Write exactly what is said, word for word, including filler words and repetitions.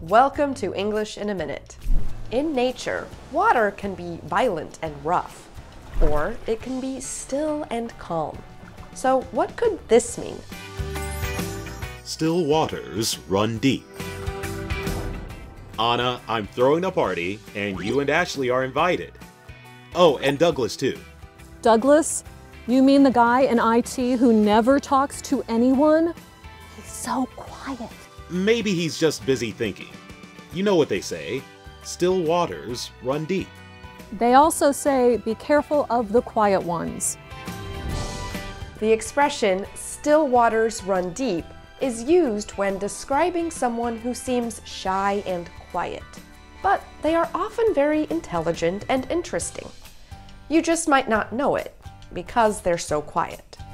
Welcome to English in a Minute. In nature, water can be violent and rough, or it can be still and calm. So what could this mean? Still waters run deep. Anna, I'm throwing a party, and you and Ashley are invited. Oh, and Douglas too. Douglas? You mean the guy in I T who never talks to anyone? He's so quiet. Maybe he's just busy thinking. You know what they say, still waters run deep. They also say, be careful of the quiet ones. The expression, still waters run deep, is used when describing someone who seems shy and quiet. But they are often very intelligent and interesting. You just might not know it because they're so quiet.